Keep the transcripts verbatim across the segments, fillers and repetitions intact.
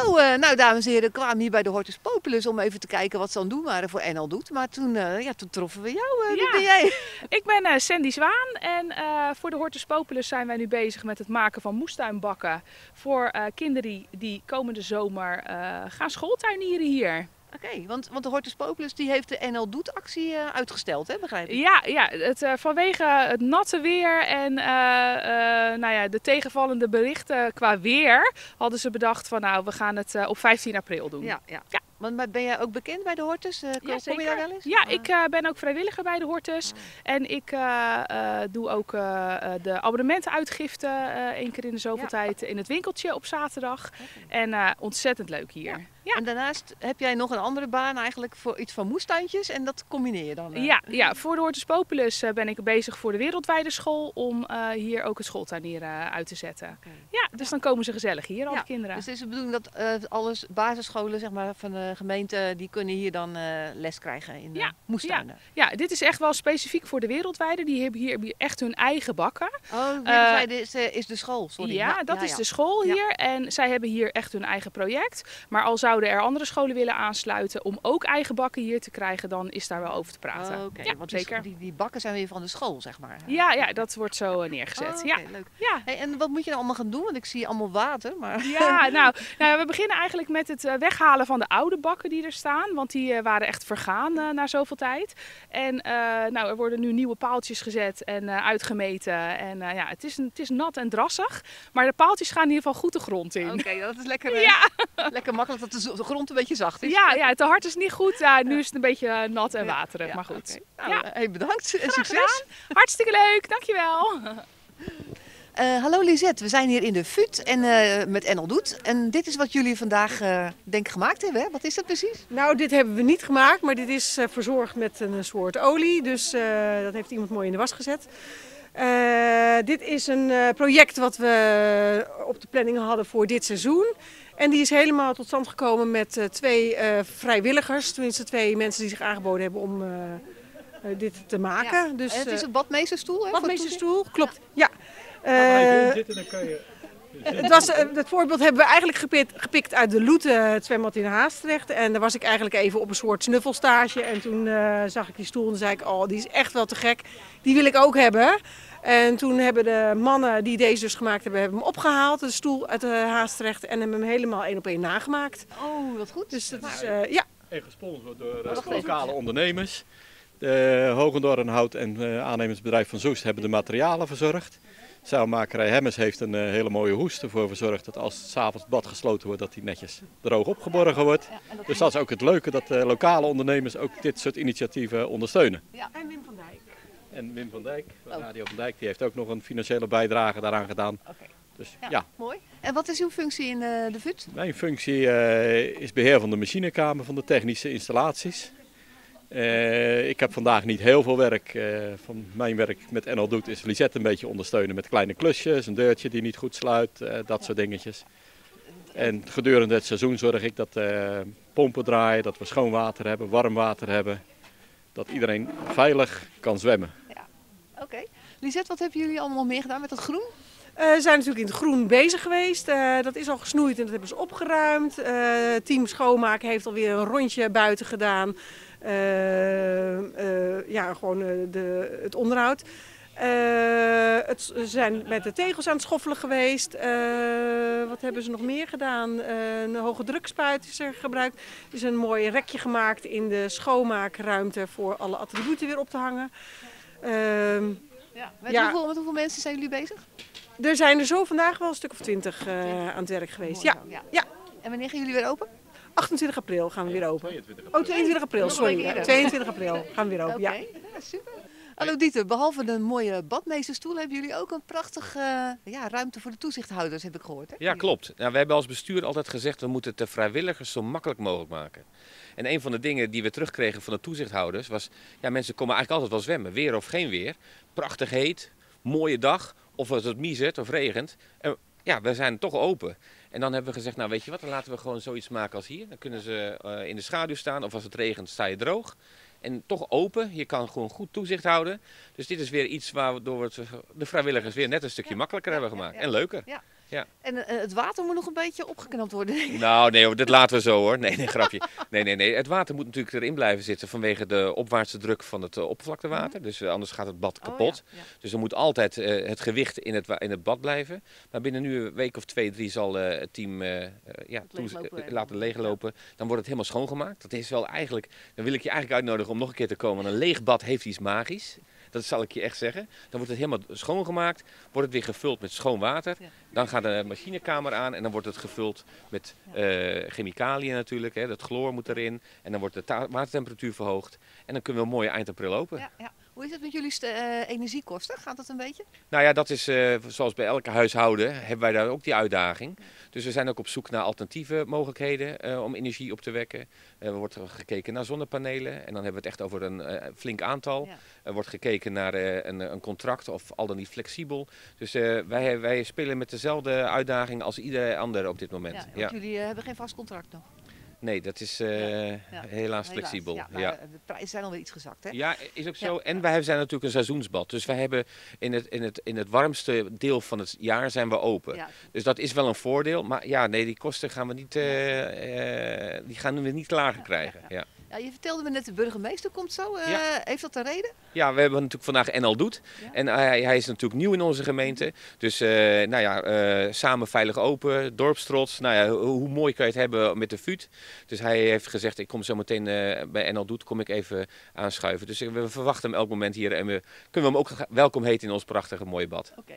Zo, uh, nou dames en heren, we kwamen hier bij de Hortus Populus om even te kijken wat ze aan het doen waren voor N L Doet. Maar toen, uh, ja, toen troffen we jou. Uh, wie ja, ben jij? Ik ben uh, Sandy Zwaan en uh, voor de Hortus Populus zijn wij nu bezig met het maken van moestuinbakken voor uh, kinderen die, die komende zomer uh, gaan schooltuinieren hier. Oké, okay, want, want de Hortus Populus die heeft de N L Doet actie uh, uitgesteld, hè, begrijp ik? Ja, ja het, uh, vanwege het natte weer en uh, uh, nou ja, de tegenvallende berichten qua weer hadden ze bedacht van nou, we gaan het uh, op vijftien april doen. Ja, ja. ja. Maar ben jij ook bekend bij de Hortus? Uh, kom, ja, kom je daar wel eens? Ja, ik uh, ben ook vrijwilliger bij de Hortus. Ah. En ik uh, uh, doe ook uh, de abonnementenuitgifte uh, één keer in de zoveel ja. tijd in het winkeltje op zaterdag. Okay. En uh, ontzettend leuk hier. Ja. Ja. En daarnaast heb jij nog een andere baan eigenlijk voor iets van moestuintjes en dat combineer je dan? Uh... Ja, ja, voor de Hortus Populus uh, ben ik bezig voor de wereldwijde school om uh, hier ook het schooltuinieren uh, uit te zetten. Okay. Ja, dus dan komen ze gezellig hier, al ja. die kinderen. Dus het is de bedoeling dat uh, alles basisscholen zeg maar, van de gemeente, die kunnen hier dan uh, les krijgen in ja. moestuinen? Ja. ja, dit is echt wel specifiek voor de wereldwijde. Die hebben hier echt hun eigen bakken. Oh, de wereldwijde uh, is, uh, is de school, sorry. Ja, ja dat ja, is ja. de school hier ja. en zij hebben hier echt hun eigen project. Maar al zouden er andere scholen willen aansluiten om ook eigen bakken hier te krijgen, dan is daar wel over te praten. Oh, okay. Ja, want zeker. Die, die bakken zijn weer van de school, zeg maar. Ja, ja dat wordt zo neergezet. Oh, okay, ja. leuk. Ja. Hey, en wat moet je nou allemaal gaan doen? Want ik zie allemaal water. Maar... Ja, nou, nou, we beginnen eigenlijk met het weghalen van de oude bakken die er staan, want die uh, waren echt vergaan uh, na zoveel tijd. En uh, nou, er worden nu nieuwe paaltjes gezet en uh, uitgemeten. En uh, ja, het is, het is nat en drassig, maar de paaltjes gaan in ieder geval goed de grond in. Oké, okay, dat is lekker, uh, ja. lekker makkelijk dat de grond een beetje zacht is. Ja, ja, te hard is niet goed. Ja, nu is het een beetje nat en waterig, ja, maar goed. Okay. Nou, ja. Hey, bedankt en succes. Gedaan. Hartstikke leuk, dankjewel. Uh, hallo Lisette, we zijn hier in de V U T en uh, met N L Doet. En dit is wat jullie vandaag uh, denk gemaakt hebben, hè? Wat is dat precies? Nou, dit hebben we niet gemaakt, maar dit is uh, verzorgd met een soort olie. Dus uh, dat heeft iemand mooi in de was gezet. Uh, dit is een uh, project wat we op de planning hadden voor dit seizoen. En die is helemaal tot stand gekomen met uh, twee uh, vrijwilligers. Tenminste twee mensen die zich aangeboden hebben om uh, uh, dit te maken. Ja. Dus, en het is een badmeesterstoel, hè? Badmeesterstoel, klopt. Ja. ja. Uh, even zitten, dan kan je... Het, was, het voorbeeld hebben we eigenlijk gepikt, gepikt uit de Loete, het zwembad in Haastrecht. En daar was ik eigenlijk even op een soort snuffelstage. En toen uh, zag ik die stoel en toen zei ik, oh die is echt wel te gek. Die wil ik ook hebben. En toen hebben de mannen die deze dus gemaakt hebben, hebben hem opgehaald. De stoel uit de Haastrecht en hebben hem helemaal één op één nagemaakt. Oh, wat goed. Dus dat is, uh, ja. En gesponsord door uh, lokale ondernemers. De Hogendoorn Hout en uh, aannemersbedrijf van Zoest hebben de materialen verzorgd. Zeilmakerij Hemmers heeft een uh, hele mooie hoest ervoor verzorgd dat als 's avonds het bad gesloten wordt, dat die netjes droog opgeborgen wordt. Ja, dat dus dat is ook het leuke dat uh, lokale ondernemers ook dit soort initiatieven ondersteunen. Ja, en Wim van Dijk. En Wim van Dijk, oh. Radio van Dijk, die heeft ook nog een financiële bijdrage daaraan gedaan. Okay. Dus, ja, ja. Mooi. En wat is uw functie in uh, de V U T? Mijn functie uh, is beheer van de machinekamer van de technische installaties. Uh, ik heb vandaag niet heel veel werk. Uh, van mijn werk met N L Doet is Lisette een beetje ondersteunen met kleine klusjes, een deurtje die niet goed sluit, uh, dat ja. soort dingetjes. En gedurende het seizoen zorg ik dat uh, pompen draaien, dat we schoon water hebben, warm water hebben. Dat iedereen veilig kan zwemmen. Ja. Oké. Okay. Lisette, wat hebben jullie allemaal meer gedaan met het groen? Uh, we zijn natuurlijk in het groen bezig geweest. Uh, dat is al gesnoeid en dat hebben ze opgeruimd. Uh, team schoonmaken heeft alweer een rondje buiten gedaan. Uh, uh, ja, gewoon uh, de, het onderhoud. Uh, het, ze zijn met de tegels aan het schoffelen geweest. Uh, wat hebben ze nog meer gedaan? Uh, een hoge drukspuit is er gebruikt. Er is een mooi rekje gemaakt in de schoonmaakruimte voor alle attributen weer op te hangen. Uh, ja, met, ja. hoeveel, met hoeveel mensen zijn jullie bezig? Er zijn er zo vandaag wel een stuk of twintig uh, aan het werk geweest. Ja. Ja. Ja. En wanneer gaan jullie weer open? achtentwintig april gaan we weer open. Oh, tweeëntwintig april, sorry. Ja, tweeëntwintig april gaan we weer open. Okay. Ja. Ja, super. Hallo Dieter, behalve een mooie badmeesterstoel hebben jullie ook een prachtige uh, ja, ruimte voor de toezichthouders, heb ik gehoord. Hè? Ja, klopt. Nou, we hebben als bestuur altijd gezegd, we moeten het de vrijwilligers zo makkelijk mogelijk maken. En een van de dingen die we terugkregen van de toezichthouders was, ja, mensen komen eigenlijk altijd wel zwemmen, weer of geen weer. Prachtig heet, mooie dag, of als het miezert of regent. En ja, we zijn toch open. En dan hebben we gezegd, nou weet je wat, dan laten we gewoon zoiets maken als hier. Dan kunnen ze uh, in de schaduw staan of als het regent sta je droog. En toch open, je kan gewoon goed toezicht houden. Dus dit is weer iets waardoor we de vrijwilligers weer net een stukje ja, makkelijker ja, hebben gemaakt. Ja, ja. En leuker. Ja. Ja. En uh, het water moet nog een beetje opgeknapt worden, denk ik. Nou, nee hoor, dit laten we zo hoor. Nee, nee, grapje. Nee, nee, nee. Het water moet natuurlijk erin blijven zitten vanwege de opwaartse druk van het uh, oppervlaktewater. Dus uh, anders gaat het bad kapot. Oh, ja. Ja. Dus er moet altijd uh, het gewicht in het, in het bad blijven. Maar binnen nu een week of twee, drie zal uh, het team uh, uh, ja, leeglopen, uh, laten leeglopen. Dan wordt het helemaal schoongemaakt. Dat is wel eigenlijk, dan wil ik je eigenlijk uitnodigen om nog een keer te komen. Een leeg bad heeft iets magisch. Dat zal ik je echt zeggen. Dan wordt het helemaal schoongemaakt, wordt het weer gevuld met schoon water. Ja. Dan gaat de machinekamer aan en dan wordt het gevuld met uh, chemicaliën natuurlijk. Hè. Dat chloor moet erin en dan wordt de watertemperatuur verhoogd. En dan kunnen we een mooie eind april open. Ja, ja. Hoe is het met jullie uh, energiekosten? Gaat dat een beetje? Nou ja, dat is uh, zoals bij elke huishouden hebben wij daar ook die uitdaging. Dus we zijn ook op zoek naar alternatieve mogelijkheden uh, om energie op te wekken. Uh, er wordt gekeken naar zonnepanelen en dan hebben we het echt over een uh, flink aantal. Ja. Er wordt gekeken naar uh, een, een contract of al dan niet flexibel. Dus uh, wij, wij spelen met dezelfde uitdaging als ieder ander op dit moment. Ja, want ja. jullie uh, hebben geen vast contract nog? Nee, dat is uh, ja, ja. helaas, helaas flexibel. Ja, maar ja. De prijzen zijn alweer iets gezakt, hè? Ja, is ook zo. Ja. En wij zijn natuurlijk een seizoensbad. Dus wij hebben in het, in het, in het warmste deel van het jaar zijn we open. Ja. Dus dat is wel een voordeel. Maar ja, nee, die kosten gaan we niet, uh, uh, die gaan we niet lager krijgen. Ja, ja. Ja. Ja, je vertelde me net, de burgemeester komt zo. Uh, ja. Heeft dat een reden? Ja, we hebben natuurlijk vandaag N L Doet. Ja. En uh, hij is natuurlijk nieuw in onze gemeente. Dus uh, nou ja, uh, samen veilig open, dorpstrots. Nou ja, hoe, hoe mooi kan je het hebben met de V U T? Dus hij heeft gezegd, ik kom zo meteen uh, bij N L Doet, kom ik even aanschuiven. Dus we verwachten hem elk moment hier. En we kunnen hem ook welkom heten in ons prachtige mooie bad. Okay.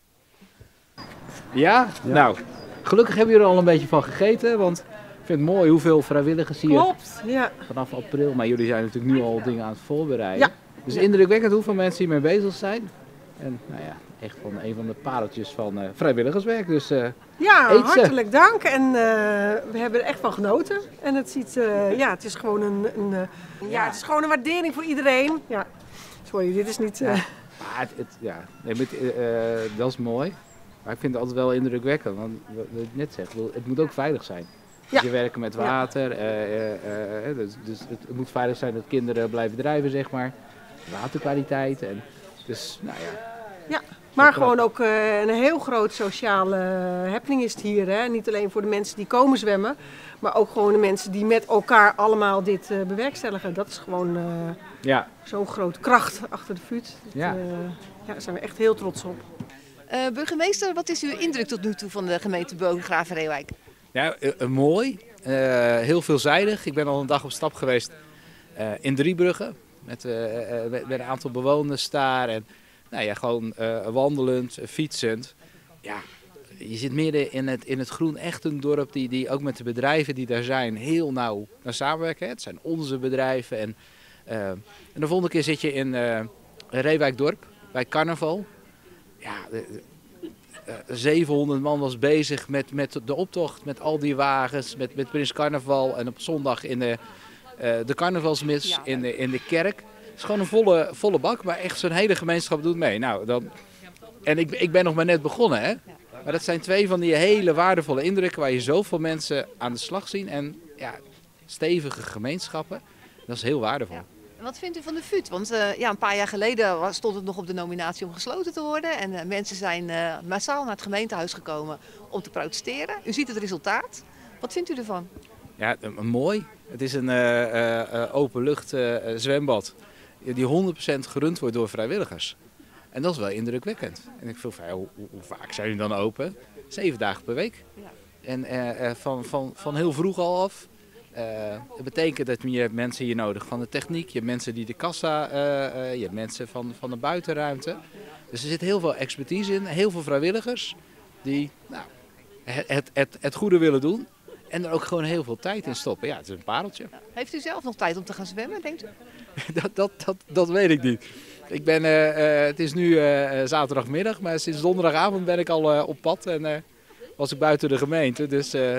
Ja? Ja, nou, gelukkig hebben jullie er al een beetje van gegeten, want ik vind het mooi hoeveel vrijwilligers hier Klopt, ja. vanaf april, maar jullie zijn natuurlijk nu al dingen aan het voorbereiden. Ja. Dus ja. indrukwekkend hoeveel mensen hiermee bezig zijn. En nou ja, echt van een van de pareltjes van uh, vrijwilligerswerk. Dus, uh, ja, hartelijk dank. En uh, we hebben er echt van genoten. En het, ziet, uh, ja, het is gewoon een, een, uh, ja, het is gewoon een waardering voor iedereen. Ja. Sorry, dit is niet... Uh... Ja, maar het, het, ja. Nee, met, uh, dat is mooi. Maar ik vind het altijd wel indrukwekkend. Want wat ik net zeg, het moet ook veilig zijn. Dus ja. Je werkt met water, ja. uh, uh, uh, dus, dus het, het moet veilig zijn dat kinderen blijven drijven, zeg maar. Waterkwaliteit en dus, nou ja. Ja, maar gewoon ook uh, een heel groot sociale happening is het hier. Hè? Niet alleen voor de mensen die komen zwemmen, maar ook gewoon de mensen die met elkaar allemaal dit uh, bewerkstelligen. Dat is gewoon uh, ja. zo'n grote kracht achter de V U T. Dat, ja. Uh, ja, daar zijn we echt heel trots op. Uh, burgemeester, wat is uw indruk tot nu toe van de gemeente Bodegraven-Reeuwijk? Ja, uh, uh, mooi. Uh, heel veelzijdig. Ik ben al een dag op stap geweest uh, in Driebrugge. Met, uh, uh, met een aantal bewoners daar. En nou ja, gewoon uh, wandelend, uh, fietsend. Ja, je zit midden in het, in het groen. Echt een dorp die, die ook met de bedrijven die daar zijn heel nauw naar samenwerken. Het zijn onze bedrijven. En, uh, en de volgende keer zit je in uh, Reeuwijkdorp bij carnaval. Ja, de, Uh, zevenhonderd man was bezig met, met de optocht, met al die wagens, met, met Prins Carnaval en op zondag in de, uh, de carnavalsmis ja, in, de, in de kerk. Het is gewoon een volle, volle bak, maar echt zo'n hele gemeenschap doet mee. Nou, dan... En ik, ik ben nog maar net begonnen, hè. Maar dat zijn twee van die hele waardevolle indrukken waar je zoveel mensen aan de slag zien. En ja, stevige gemeenschappen, dat is heel waardevol. Ja. Wat vindt u van de V U T? Want uh, ja, een paar jaar geleden stond het nog op de nominatie om gesloten te worden. En uh, mensen zijn uh, massaal naar het gemeentehuis gekomen om te protesteren. U ziet het resultaat. Wat vindt u ervan? Ja, uh, mooi. Het is een uh, uh, openlucht uh, zwembad die honderd procent gerund wordt door vrijwilligers. En dat is wel indrukwekkend. En ik vroeg, ja, hoe, hoe vaak zijn jullie dan open? Zeven dagen per week. Ja. En uh, uh, van, van, van heel vroeg al af. Uh, dat betekent dat je hebt mensen hier nodig van de techniek, je hebt mensen die de kassa, uh, uh, je hebt mensen van, van de buitenruimte. Dus er zit heel veel expertise in, heel veel vrijwilligers die nou, het, het, het, het goede willen doen en er ook gewoon heel veel tijd in stoppen. Ja, het is een pareltje. Heeft u zelf nog tijd om te gaan zwemmen, denkt u? dat, dat, dat, dat weet ik niet. Ik ben, uh, uh, het is nu uh, zaterdagmiddag, maar sinds donderdagavond ben ik al uh, op pad en uh, was ik buiten de gemeente. Dus uh,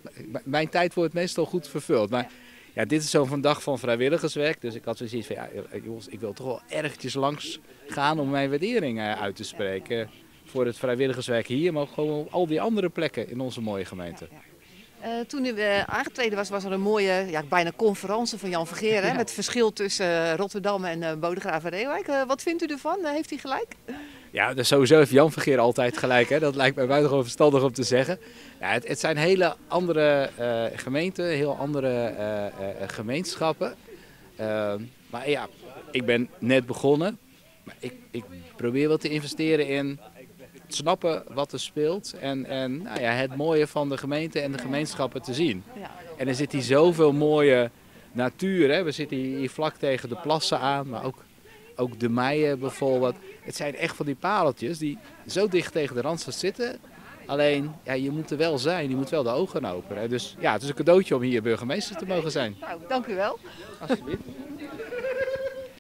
mijn tijd wordt meestal goed vervuld. Maar ja, dit is zo'n dag van vrijwilligerswerk. Dus ik had zoiets van, ja, jongens, ik wil toch wel ergens langs gaan om mijn waardering uh, uit te spreken. Uh, voor het vrijwilligerswerk hier, maar ook gewoon op al die andere plekken in onze mooie gemeente. Ja, ja. Uh, toen u uh, aangetreden was, was er een mooie, ja, bijna conferentie van Jan Vergeer. Hè, ja. Met het verschil tussen uh, Rotterdam en uh, Bodegraven-Reeuwijk. Uh, wat vindt u ervan? Uh, heeft hij gelijk? Ja, dus sowieso heeft Jan Vergeer altijd gelijk. Hè? Dat lijkt mij buitengewoon verstandig om te zeggen. Ja, het, het zijn hele andere uh, gemeenten, heel andere uh, uh, gemeenschappen. Uh, maar ja, ik ben net begonnen. Maar ik, ik probeer wel te investeren in het snappen wat er speelt. En, en nou ja, het mooie van de gemeente en de gemeenschappen te zien. Ja. En er zit hier zoveel mooie natuur. Hè? We zitten hier vlak tegen de plassen aan, maar ook... Ook de meien bijvoorbeeld. Het zijn echt van die pareltjes die zo dicht tegen de Randstad zitten. Alleen, ja, je moet er wel zijn. Je moet wel de ogen openen. Dus ja, het is een cadeautje om hier burgemeester te mogen zijn. Nou, dank u wel. Alsjeblieft.